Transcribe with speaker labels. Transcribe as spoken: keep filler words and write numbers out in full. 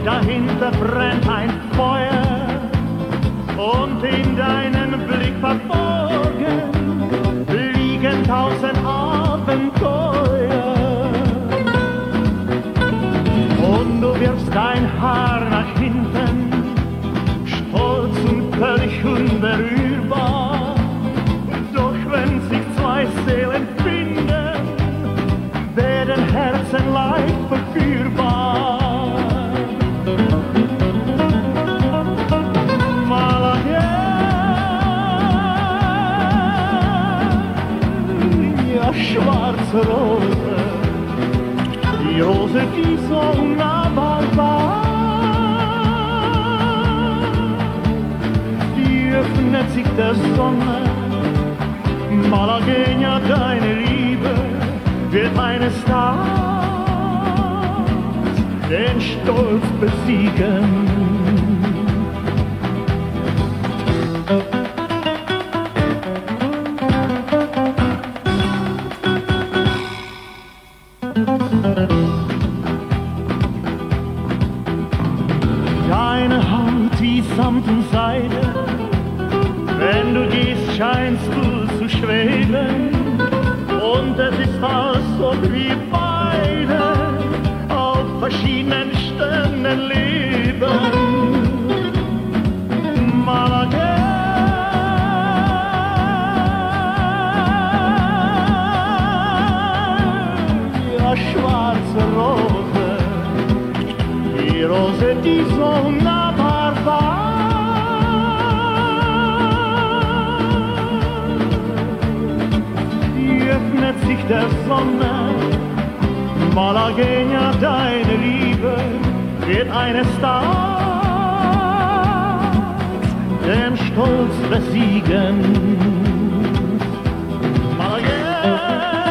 Speaker 1: dahinter brennt ein Feuer und in deinem Blick verborgen liegen tausend Abenteuer. Und du wirfst dein Haar nach hinten, stolz und völlig unberührbar. Doch wenn sich zwei Seelen finden, werden Herzen leicht verführbar. Malaga, schwarze Rose, die Rose, die so unnahbar war, die öffnet sich der Sonne. Malagueña, deine Liebe wird eines Tages den Stolz besiegen. Deine Haut wie Samt und Seide, wenn du gehst, scheinst du zu schweben. Und es ist, als ob wir beide auf verschiedenen Sternen leben. Malaga, ja, schwarze Rose, die Rose, die so unnahbar war. Öffnet sich der Sonne, Malagueña, deine Liebe wird eines Tages den Stolz besiegen. Malagueña.